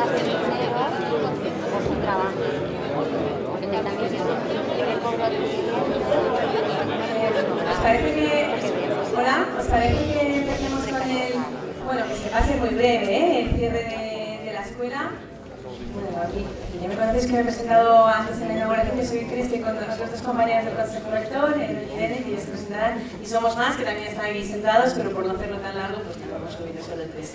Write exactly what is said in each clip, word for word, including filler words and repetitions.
¿Os parece que... Hola, ¿os parece que empecemos con el... Bueno, que se pase muy breve, ¿eh? El cierre de, de la escuela. Bueno, aquí, ya me conocéis que me he presentado antes en la inauguración, que soy Cristi con los dos compañeros del Consejo Rector, el Irene, que ya se presentarán, y somos más, que también están aquí sentados, pero por no hacerlo tan largo, pues que lo hemos subido solo tres.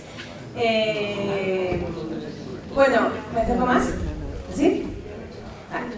Eh, bueno, ¿me acerco más? ¿Sí? Vale.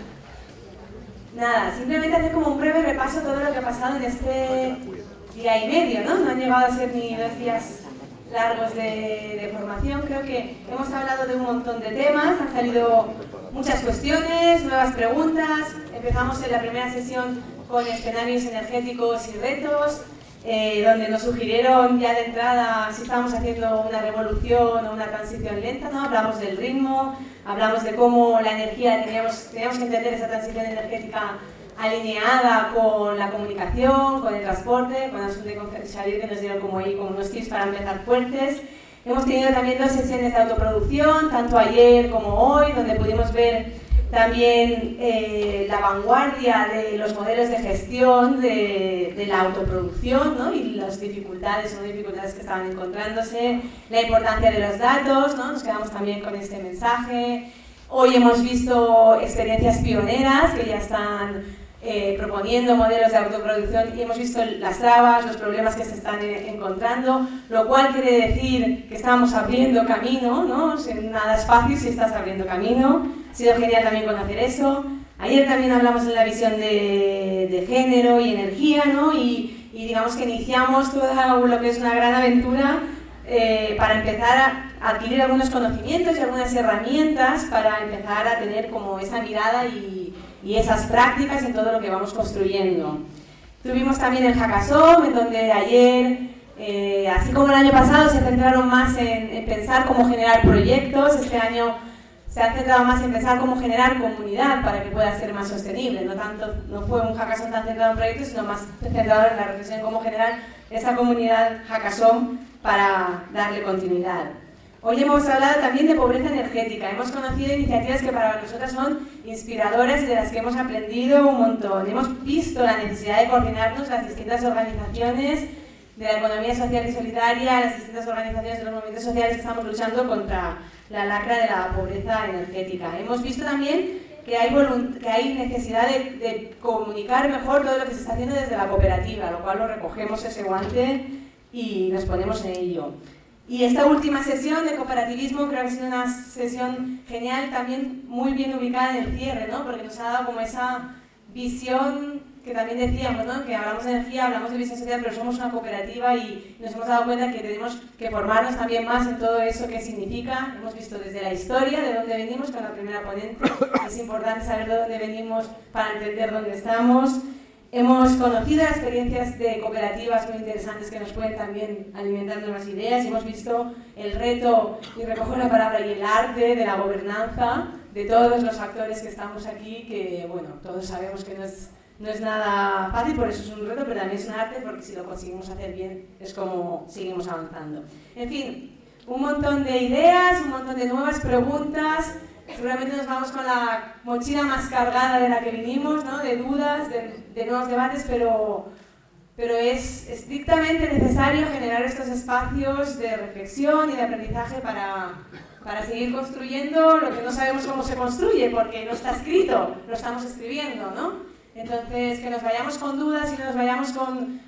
Nada, simplemente hacer como un breve repaso de todo lo que ha pasado en este día y medio, ¿no? No han llegado a ser ni dos días largos de, de formación. Creo que hemos hablado de un montón de temas, han salido muchas cuestiones, nuevas preguntas. Empezamos en la primera sesión con escenarios energéticos y retos, eh, donde nos sugirieron ya de entrada si estábamos haciendo una revolución o una transición lenta, ¿no? Hablamos del ritmo, hablamos de cómo la energía, teníamos, teníamos que entender esa transición energética alineada con la comunicación, con el transporte, con Asunta y con Xavier, que nos dieron como ahí como unos tips para empezar fuertes. Hemos tenido también dos sesiones de autoproducción, tanto ayer como hoy, donde pudimos ver también eh, la vanguardia de los modelos de gestión de, de la autoproducción, ¿no? Y las dificultades o no dificultades que estaban encontrándose, la importancia de los datos, ¿no? Nos quedamos también con este mensaje. Hoy hemos visto experiencias pioneras que ya están eh, proponiendo modelos de autoproducción y hemos visto las trabas, los problemas que se están eh, encontrando, lo cual quiere decir que estamos abriendo camino, ¿no? O sea, nada es fácil si estás abriendo camino. Ha sido genial también conocer eso. Ayer también hablamos en la visión de, de género y energía, ¿no? Y, y digamos que iniciamos todo lo que es una gran aventura eh, para empezar a adquirir algunos conocimientos y algunas herramientas para empezar a tener como esa mirada y, y esas prácticas en todo lo que vamos construyendo. Tuvimos también el Hackathon, en donde ayer, eh, así como el año pasado, se centraron más en, en pensar cómo generar proyectos. Este año se ha centrado más en pensar cómo generar comunidad para que pueda ser más sostenible. No tanto, no fue un hackathon tan centrado en proyectos, sino más centrado en la reflexión de cómo generar esa comunidad hackathon para darle continuidad. Hoy hemos hablado también de pobreza energética. Hemos conocido iniciativas que para nosotras son inspiradoras y de las que hemos aprendido un montón. Hemos visto la necesidad de coordinarnos las distintas organizaciones de la economía social y solidaria, las distintas organizaciones de los movimientos sociales que estamos luchando contra la lacra de la pobreza energética. Hemos visto también que hay, que hay necesidad de, de comunicar mejor todo lo que se está haciendo desde la cooperativa, lo cual lo recogemos ese guante y nos ponemos en ello. Y esta última sesión de cooperativismo creo que ha sido una sesión genial, también muy bien ubicada en el cierre, ¿no? Porque nos ha dado como esa visión que también decíamos, ¿no? Que hablamos de energía, hablamos de visión social, pero somos una cooperativa y nos hemos dado cuenta que tenemos que formarnos también más en todo eso que significa. Hemos visto desde la historia, de dónde venimos, con la primera ponente. Es importante saber de dónde venimos para entender dónde estamos. Hemos conocido experiencias de cooperativas muy interesantes que nos pueden también alimentar nuevas ideas. Hemos visto el reto, y recojo la palabra, y el arte de la gobernanza de todos los actores que estamos aquí, que bueno, todos sabemos que no es, no es nada fácil, por eso es un reto, pero también es un arte, porque si lo conseguimos hacer bien es como seguimos avanzando. En fin, un montón de ideas, un montón de nuevas preguntas. Seguramente nos vamos con la mochila más cargada de la que vinimos, ¿no? De dudas, de, de nuevos debates, pero, pero es estrictamente necesario generar estos espacios de reflexión y de aprendizaje para, para seguir construyendo lo que no sabemos cómo se construye, porque no está escrito, lo estamos escribiendo, ¿no? Entonces, que nos vayamos con dudas y nos vayamos con,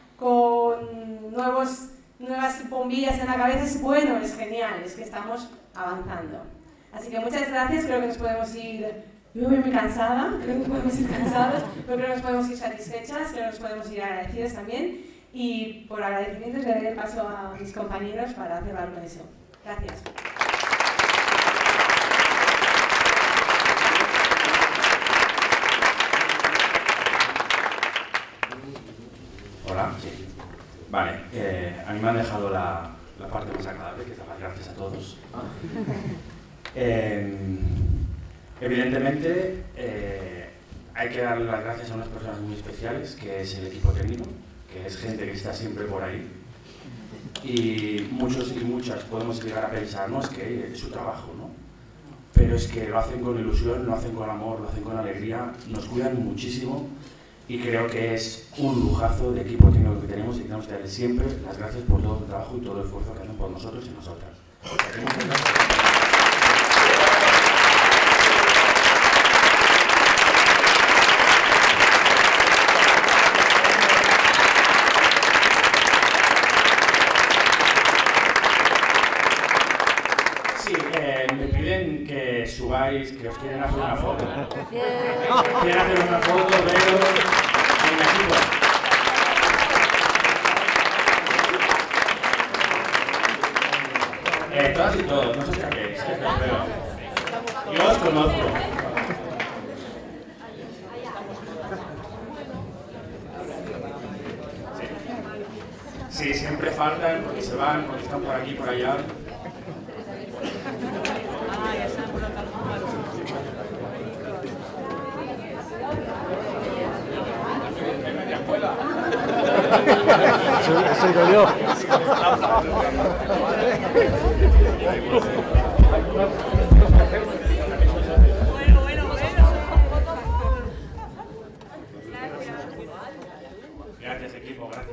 con nuevos, nuevas bombillas en la cabeza es bueno, es genial, es que estamos avanzando. Así que muchas gracias, creo que nos podemos ir, yo me voy muy cansada, creo que podemos ir cansados, pero creo que nos podemos ir satisfechas, creo que nos podemos ir agradecidas también, y por agradecimientos le daré el paso a mis compañeros para cerrar con eso. Gracias. Hola, sí. Vale, eh, a mí me han dejado la, la parte más agradable, que es dar las gracias a todos. Eh, evidentemente, eh, hay que dar las gracias a unas personas muy especiales, que es el equipo técnico, que es gente que está siempre por ahí. Y muchos y muchas podemos llegar a pensarnos que es su trabajo, ¿no? pero es que lo hacen con ilusión, lo hacen con amor, lo hacen con alegría, nos cuidan muchísimo y creo que es un lujazo de equipo que tenemos y tenemos que darles siempre las gracias por todo el trabajo y todo el esfuerzo que hacen por nosotros y nosotras. Que subáis, que os quieren hacer una foto. Quieren hacer una foto, pero en equipo. Eh, todas y todos, no os escapéis, que os veo. Yo os conozco. Sí. Sí, siempre faltan porque se van, porque están por aquí, por allá. Soy yo. Bueno, bueno, bueno. Gracias, equipo, gracias.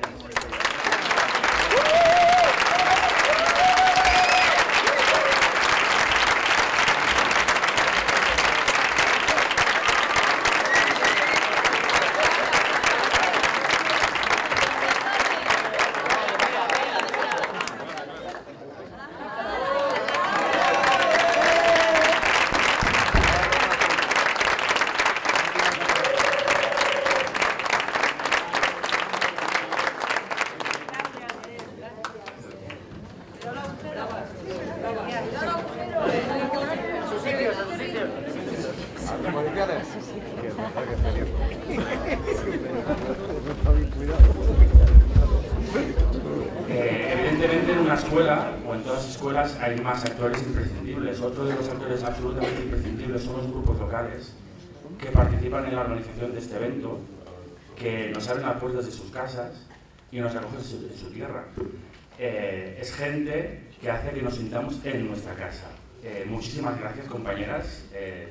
Eh, evidentemente en una escuela o en todas las escuelas hay más actores imprescindibles. Otro de los actores absolutamente imprescindibles son los grupos locales que participan en la organización de este evento, que nos abren las puertas de sus casas y nos acogen en su, en su tierra. Eh, es gente que hace que nos sintamos en nuestra casa. Eh, muchísimas gracias, compañeras. Eh,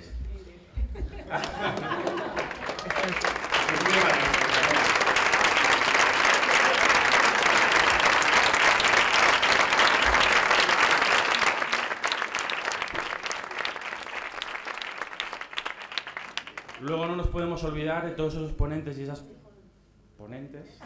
Luego no nos podemos olvidar de todos esos ponentes y esas ponentes,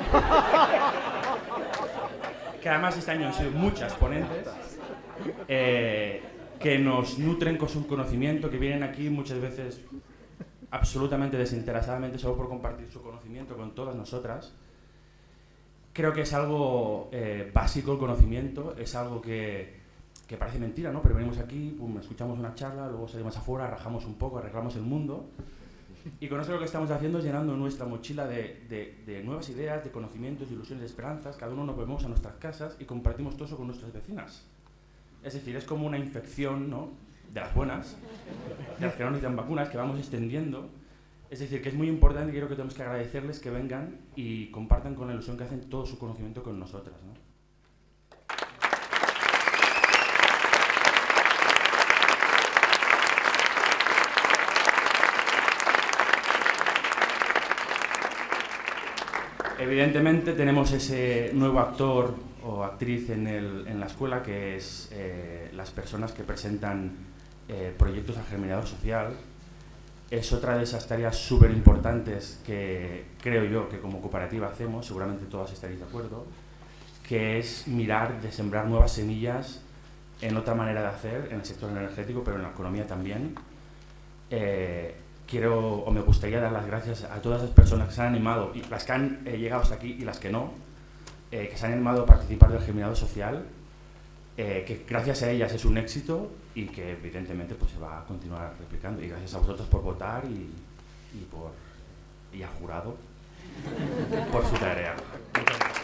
que además este año han sido muchas ponentes, eh, que nos nutren con su conocimiento, que vienen aquí muchas veces absolutamente desinteresadamente solo por compartir su conocimiento con todas nosotras. Creo que es algo eh, básico el conocimiento, es algo que, que parece mentira, ¿no? Pero venimos aquí, pum, escuchamos una charla, luego salimos afuera, rajamos un poco, arreglamos el mundo. Y con eso lo que estamos haciendo es llenando nuestra mochila de, de, de nuevas ideas, de conocimientos, de ilusiones, de esperanzas. Cada uno nos vemos a nuestras casas y compartimos todo eso con nuestras vecinas. Es decir, es como una infección, ¿no?, de las buenas, de las que no necesitan vacunas, que vamos extendiendo. Es decir, que es muy importante y creo que tenemos que agradecerles que vengan y compartan con la ilusión que hacen todo su conocimiento con nosotras, ¿no? Evidentemente tenemos ese nuevo actor o actriz en, el, en la escuela, que es eh, las personas que presentan eh, proyectos al Germinador Social. Es otra de esas tareas súper importantes que creo yo que como cooperativa hacemos, seguramente todas estaréis de acuerdo, que es mirar de sembrar nuevas semillas en otra manera de hacer, en el sector energético, pero en la economía también. Eh, Quiero, o me gustaría dar las gracias a todas las personas que se han animado, y las que han eh, llegado hasta aquí y las que no, eh, que se han animado a participar del Germinador Social, eh, que gracias a ellas es un éxito y que evidentemente pues, se va a continuar replicando. Y gracias a vosotros por votar y, y, por, y al jurado por su tarea. Muchas gracias.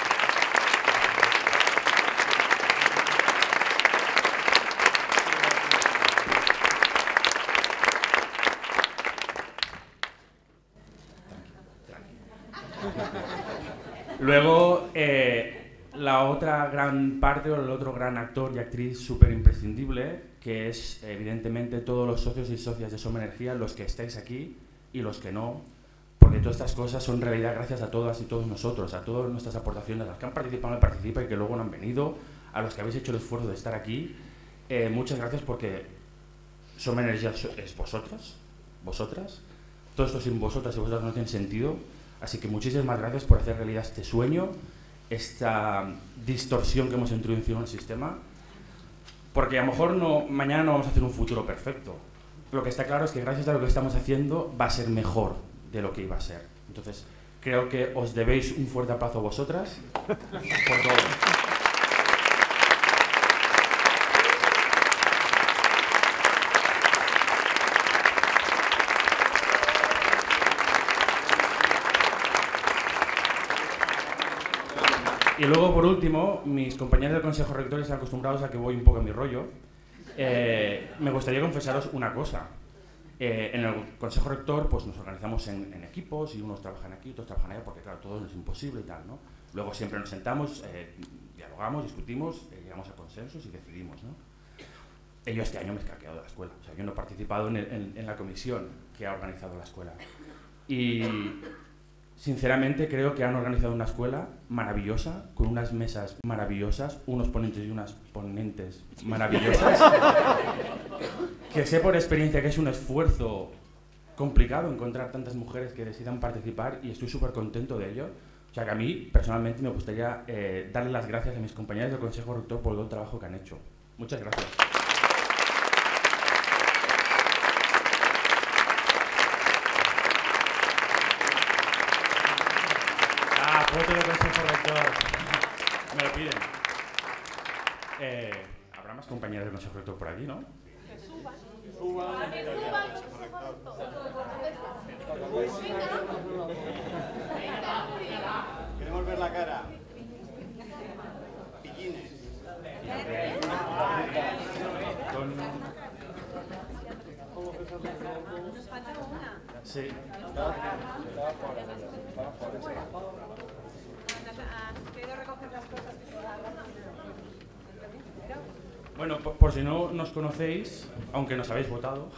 Luego, eh, la otra gran parte, o el otro gran actor y actriz súper imprescindible, que es evidentemente todos los socios y socias de Som Energía, los que estáis aquí y los que no, porque todas estas cosas son realidad gracias a todas y todos nosotros, a todas nuestras aportaciones, a los que han participado en el Participa y que luego no han venido, a los que habéis hecho el esfuerzo de estar aquí. Eh, muchas gracias, porque Som Energía es vosotras, vosotras. Todo esto sin vosotras y vosotras no tiene sentido. Así que muchísimas gracias por hacer realidad este sueño, esta distorsión que hemos introducido en el sistema. Porque a lo mejor no, mañana no vamos a hacer un futuro perfecto. Lo que está claro es que gracias a lo que estamos haciendo va a ser mejor de lo que iba a ser. Entonces, creo que os debéis un fuerte aplauso a vosotras por todo. Y luego, por último, mis compañeros del Consejo Rector están acostumbrados a que voy un poco a mi rollo. Eh, me gustaría confesaros una cosa. Eh, en el Consejo Rector pues, nos organizamos en, en equipos y unos trabajan aquí, otros trabajan allá, porque claro, todo es imposible y tal, ¿no? Luego siempre nos sentamos, eh, dialogamos, discutimos, eh, llegamos a consensos y decidimos, ¿no? Eh, yo este año me he escaqueado de la escuela. O sea, yo no he participado en, el, en, en la comisión que ha organizado la escuela. Y sinceramente creo que han organizado una escuela maravillosa, con unas mesas maravillosas, unos ponentes y unas ponentes maravillosas, que sé por experiencia que es un esfuerzo complicado encontrar tantas mujeres que decidan participar, y estoy súper contento de ello. O sea que a mí, personalmente, me gustaría eh, darle las gracias a mis compañeros del Consejo Rector por todo el trabajo que han hecho. Muchas gracias. Foto del Consejo Rector. Me lo piden. Eh, Habrá más compañeros del Consejo Rector por aquí, ¿no? Que suban. Suban. Que suban. Queremos ver la cara. Pillines. Con... Nos falta una. Sí. Quiero recoger las cosas que se dan. Bueno, por, por si no nos conocéis, aunque nos habéis votado,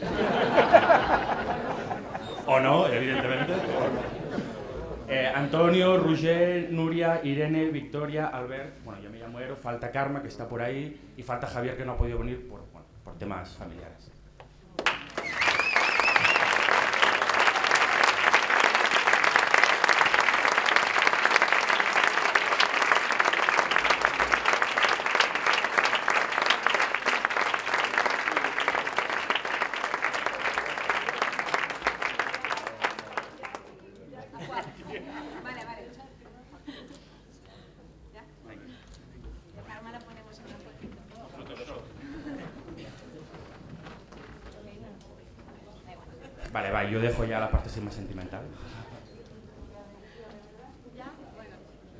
o no, evidentemente, eh, Antonio, Roger, Nuria, Irene, Victoria, Albert, bueno, yo me llamo Ero, falta Karma, que está por ahí, y falta Javier, que no ha podido venir por, bueno, por temas familiares. Vale, vale. ¿Ya? La Karma la ponemos en un poquito. Vale, va, yo dejo ya la parte así más sentimental. ¿Ya? Bueno.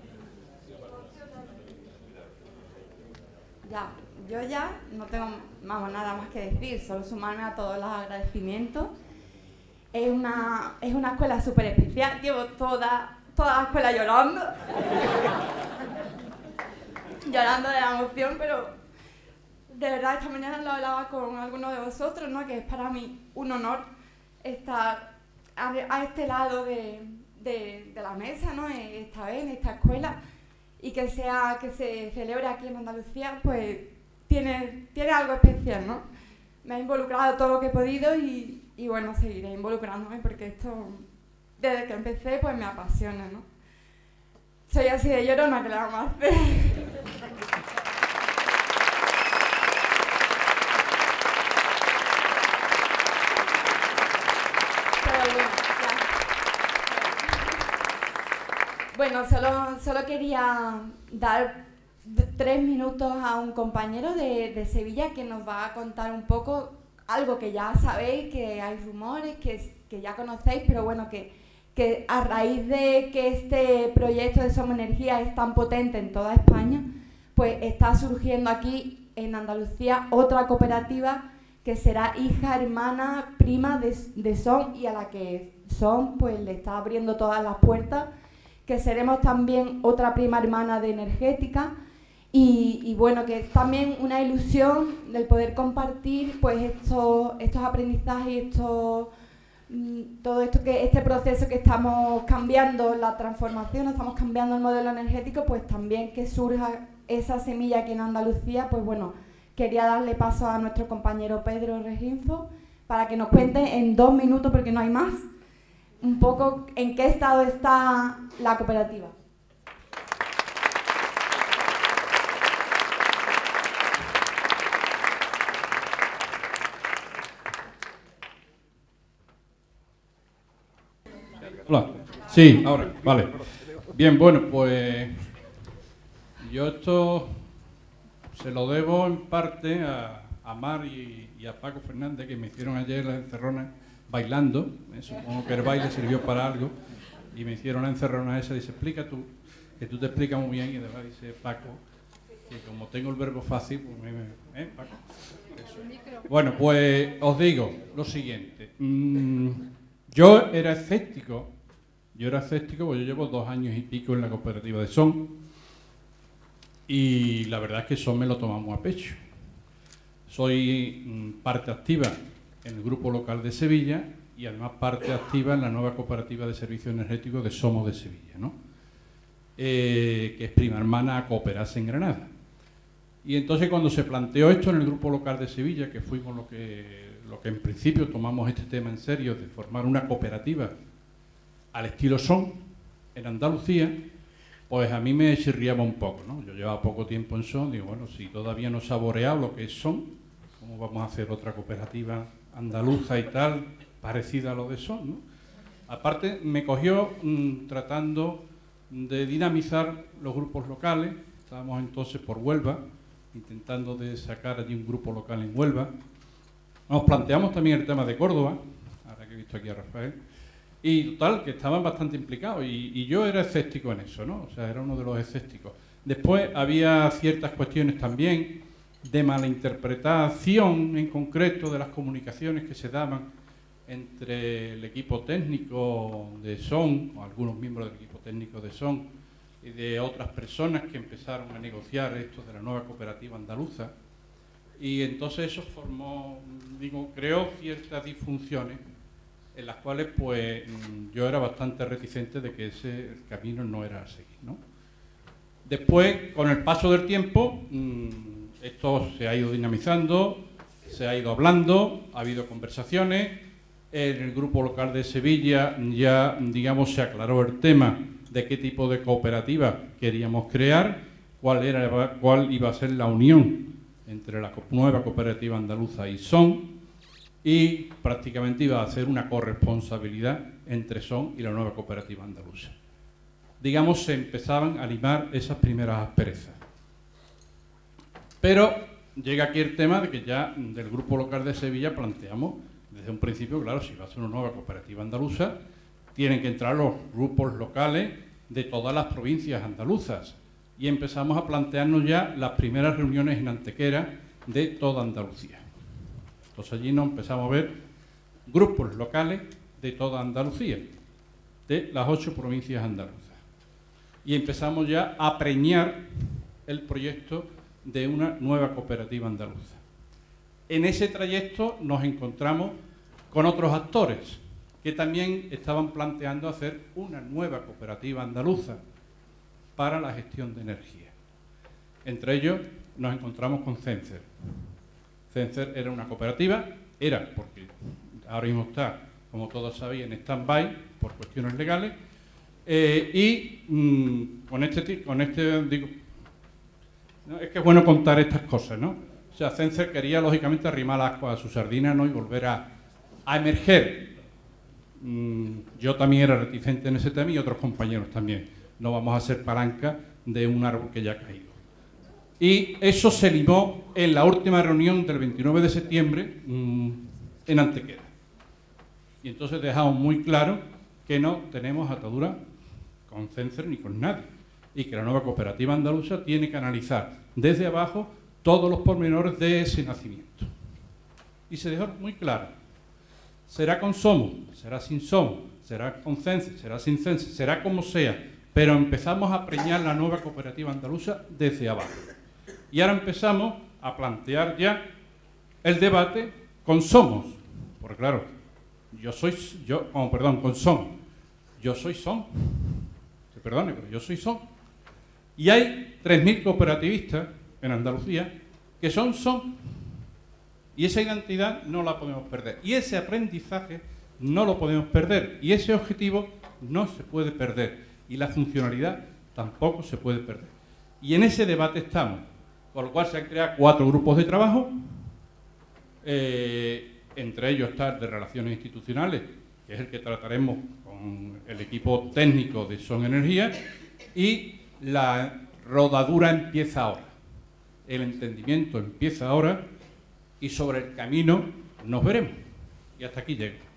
Ya, yo ya no tengo vamos, nada más que decir, solo sumarme a todos los agradecimientos. Es una, es una escuela súper especial, llevo toda, toda la escuela llorando. Llorando de la emoción, pero de verdad esta mañana lo hablaba con alguno de vosotros, ¿no? Que es para mí un honor estar a, a este lado de, de, de la mesa, ¿no? Esta vez en esta escuela, y que sea que se celebre aquí en Andalucía, pues tiene, tiene algo especial, ¿no? Me ha involucrado todo lo que he podido y, y bueno, seguiré involucrándome porque esto, desde que empecé, pues me apasiona, ¿no? Soy así de llorona, que le vamos a hacer. Pero bueno, ya. Bueno, solo, solo quería dar tres minutos a un compañero de, de Sevilla que nos va a contar un poco algo que ya sabéis, que hay rumores, que, que ya conocéis, pero bueno, que, que a raíz de que este proyecto de Som Energía es tan potente en toda España, pues está surgiendo aquí en Andalucía otra cooperativa que será hija, hermana, prima de, de Som, y a la que Som pues le está abriendo todas las puertas, que seremos también otra prima hermana de Energética, Y, y bueno, que es también una ilusión del poder compartir pues estos, estos aprendizajes, estos, todo esto que este proceso que estamos cambiando, la transformación, estamos cambiando el modelo energético, pues también que surja esa semilla aquí en Andalucía. Pues bueno, quería darle paso a nuestro compañero Pedro Reginfo para que nos cuente en dos minutos, porque no hay más, un poco en qué estado está la cooperativa. Hola. Sí, ahora, vale. Bien, bueno, pues yo esto se lo debo en parte a, a Mar y, y a Paco Fernández, que me hicieron ayer las encerronas bailando. Eh, supongo que el baile sirvió para algo. Y me hicieron la encerrona esa. Dice, explica tú, que tú te explicas muy bien. Y además dice Paco, que como tengo el verbo fácil, pues me... ¿Eh, Paco? Eso. Bueno, pues os digo lo siguiente. Mm, yo era escéptico. Yo era escéptico porque yo llevo dos años y pico en la cooperativa de Son. Y la verdad es que Son me lo tomamos a pecho. Soy mm, parte activa en el grupo local de Sevilla y además parte activa en la nueva cooperativa de servicios energéticos de Somos de Sevilla, ¿no? Eh, que es prima hermana a Cooperarse en Granada. Y entonces cuando se planteó esto en el grupo local de Sevilla, que fuimos lo que, lo que en principio tomamos este tema en serio, de formar una cooperativa al estilo Son en Andalucía, pues a mí me chirriaba un poco, ¿no? Yo llevaba poco tiempo en Son, digo, bueno, si todavía no he saboreado lo que es Son, ¿cómo vamos a hacer otra cooperativa andaluza y tal, parecida a lo de Son, ¿no? Aparte, me cogió mmm, tratando de dinamizar los grupos locales. Estábamos entonces por Huelva, intentando de sacar allí un grupo local en Huelva. Nos planteamos también el tema de Córdoba, ahora que he visto aquí a Rafael, y total, que estaban bastante implicados, y, y yo era escéptico en eso, ¿no? O sea, era uno de los escépticos. Después había ciertas cuestiones también de malinterpretación en concreto de las comunicaciones que se daban entre el equipo técnico de Son, o algunos miembros del equipo técnico de Son, y de otras personas que empezaron a negociar esto de la nueva cooperativa andaluza. Y entonces eso formó, digo, creó ciertas disfunciones en las cuales pues yo era bastante reticente de que ese camino no era a seguir, ¿no? Después, con el paso del tiempo, esto se ha ido dinamizando, se ha ido hablando, ha habido conversaciones. En el grupo local de Sevilla ya, digamos, se aclaró el tema de qué tipo de cooperativa queríamos crear, cuál era, cuál iba a ser la unión entre la nueva cooperativa andaluza y Son, y prácticamente iba a hacer una corresponsabilidad entre Son y la nueva cooperativa andaluza. Digamos, se empezaban a limar esas primeras asperezas. Pero llega aquí el tema de que ya del grupo local de Sevilla planteamos desde un principio, claro, si va a ser una nueva cooperativa andaluza, tienen que entrar los grupos locales de todas las provincias andaluzas. Y empezamos a plantearnos ya las primeras reuniones en Antequera de toda Andalucía. Entonces allí nos empezamos a ver grupos locales de toda Andalucía, de las ocho provincias andaluzas. Y empezamos ya a preñar el proyecto de una nueva cooperativa andaluza. En ese trayecto nos encontramos con otros actores que también estaban planteando hacer una nueva cooperativa andaluza para la gestión de energía. Entre ellos nos encontramos con Cencer. Cencer era una cooperativa, era porque ahora mismo está, como todos sabéis, en stand-by por cuestiones legales, eh, y mmm, con este, con este digo, ¿no? Es que es bueno contar estas cosas, ¿no? O sea, Cencer quería lógicamente arrimar las ascuas a su sardina, ¿no? Y volver a, a emerger. Mm, yo también era reticente en ese tema y otros compañeros también. No vamos a ser palanca de un árbol que ya ha caído. Y eso se limó en la última reunión del veintinueve de septiembre mmm, en Antequera. Y entonces dejamos muy claro que no tenemos atadura con Cencer ni con nadie. Y que la nueva cooperativa andaluza tiene que analizar desde abajo todos los pormenores de ese nacimiento. Y se dejó muy claro. Será con Somos, será sin Somos, será con Cencer, será sin Cencer, será como sea, pero empezamos a preñar la nueva cooperativa andaluza desde abajo. Y ahora empezamos a plantear ya el debate con somos. Porque claro, yo soy, yo, oh, perdón, con son. Yo soy son. Se perdone, pero yo soy son. Y hay tres mil cooperativistas en Andalucía que son son. Y esa identidad no la podemos perder. Y ese aprendizaje no lo podemos perder. Y ese objetivo no se puede perder. Y la funcionalidad tampoco se puede perder. Y en ese debate estamos. Con lo cual se han creado cuatro grupos de trabajo. Eh, entre ellos está el de Relaciones Institucionales, que es el que trataremos con el equipo técnico de Son Energía. Y la rodadura empieza ahora. El entendimiento empieza ahora. Y sobre el camino nos veremos. Y hasta aquí llego.